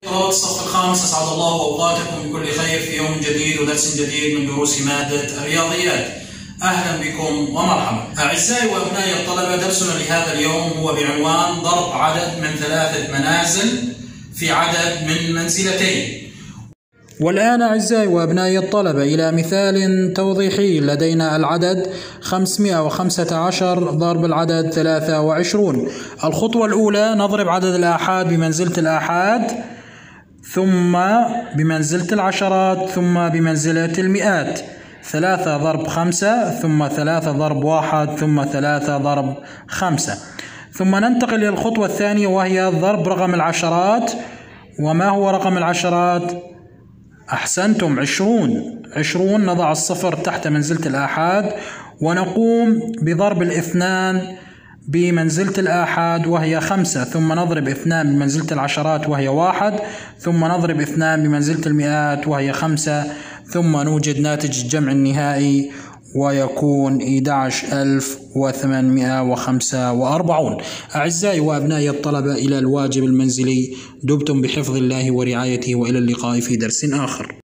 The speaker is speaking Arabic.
طلبة الصف الخامس، أسعد الله أوقاتكم بكل خير في يوم جديد ودرس جديد من دروس مادة الرياضيات. أهلا بكم ومرحبا. أعزائي وأبنائي الطلبة، درسنا لهذا اليوم هو بعنوان ضرب عدد من 3 منازل في عدد من منزلتين. والآن أعزائي وأبنائي الطلبة إلى مثال توضيحي. لدينا العدد 515 ضرب العدد 23. الخطوة الأولى نضرب عدد الآحاد بمنزلة الآحاد، ثم بمنزلة العشرات، ثم بمنزلة المئات. 3 ضرب 5، ثم 3 ضرب 1، ثم 3 ضرب 5. ثم ننتقل إلى الخطوة الثانية وهي ضرب رقم العشرات. وما هو رقم العشرات؟ أحسنتم، 20. نضع الصفر تحت منزلة الآحاد ونقوم بضرب الاثنان بمنزلة الآحاد وهي 5، ثم نضرب 2 بمنزلة العشرات وهي 1، ثم نضرب 2 بمنزلة المئات وهي 5، ثم نوجد ناتج الجمع النهائي ويكون 11845. أعزائي وأبنائي الطلبة، إلى الواجب المنزلي. دمتم بحفظ الله ورعايته، وإلى اللقاء في درس آخر.